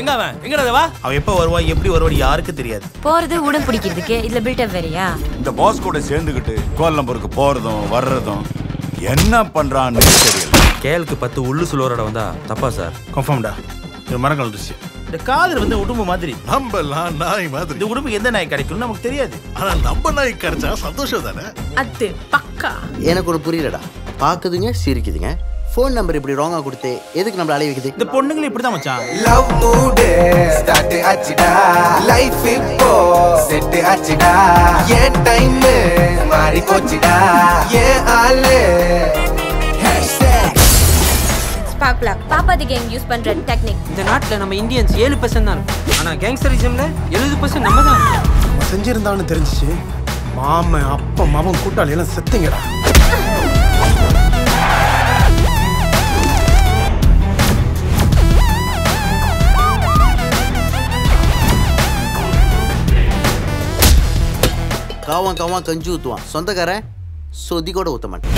எங்க அவன் எங்கடா வா அவன் எப்ப வருவா எப்படி வருவான்னு யாருக்கு தெரியாது போறது உடன் பிடிக்கிறதுக்கு இதுல பில்டப் வேறயா இந்த பாஸ் கூட சேர்ந்துக்கிட்டு கோலம்பூருக்கு போறதும் வர்றதும் என்ன பண்றான்னு தெரியல கேளுக்கு 10 உள்ளு சுலோரோட வந்தா தப்பா சார் கன்ஃபார்ம்டா இது மரங்கள் ருசி இந்த காதல் வந்து உடும்பு மாதிரி நம்பலாம் நாய் மாதிரி இந்த உடும்புக்கு எந்த நாய் கிடைக்கும்னு நமக்கு தெரியாது ஆனா நம்ம நாய் கிடைச்சா சந்தோஷம் தானே அது பக்கா எனக்கு ஒரு புரியலடா பாக்குதுங்க சிரிக்குதுங்க ஃபோன் நம்பர் இப்படி ராங்கா கொடுத்து எதுக்கு நம்மள அலைய வைக்குது இந்த பொண்ணுங்களே இப்படி தான் மச்சான் லவ் மூட் ஸ்டார்ட் ஆச்சுடா லைஃப் இப்போ செட் ஆச்சுடா ஏன் டைம் மாறி போச்சுடா ஏன் ஆளு ஸ்பார்க் பிளக் பாப்பாதி கேங் யூஸ் பண்ற டெக்னிக் இந்த நாட்டுல நம்ம இந்தியன்ஸ் 7% தான் இருக்கும் ஆனா கேங்ஸ்டரிசம்ல 70% நம்ம தான் செஞ்சிருந்தான்னு தெரிஞ்சிச்சு மாமன் அப்பா மவன் கூட்டாளி எல்லாம் செத்தீங்கடா காவான் காவான் கஞ்சி ஊத்துவான் சொந்தக்காரன் சொதி கூட ஊத்த மாட்டான்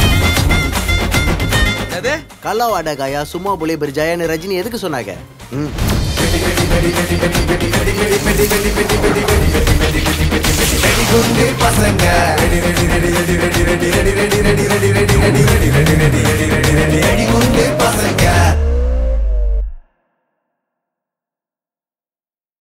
கல்லா வாடகாயா சும்மா புலே ஜாயான்னு ரஜினி எதுக்கு சொன்னாங்க பசங்க